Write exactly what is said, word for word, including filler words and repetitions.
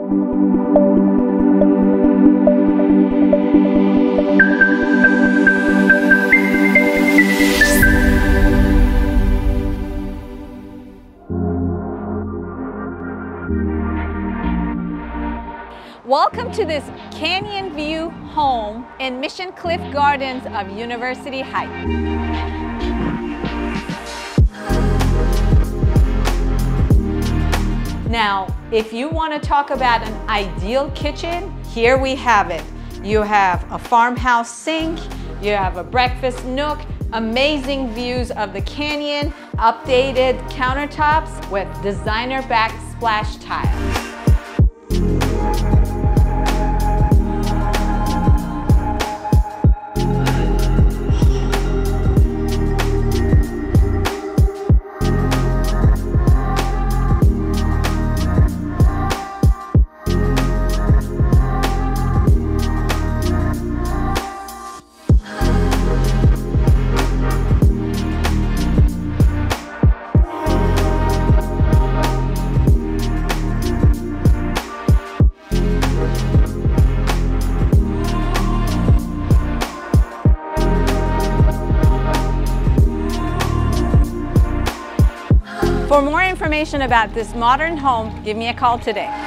Welcome to this canyon view home in Mission Cliff Gardens of University Heights. Now, if you want to talk about an ideal kitchen, here we have it. You have a farmhouse sink, you have a breakfast nook, amazing views of the canyon, updated countertops with designer backsplash tiles. For more information about this modern home, give me a call today.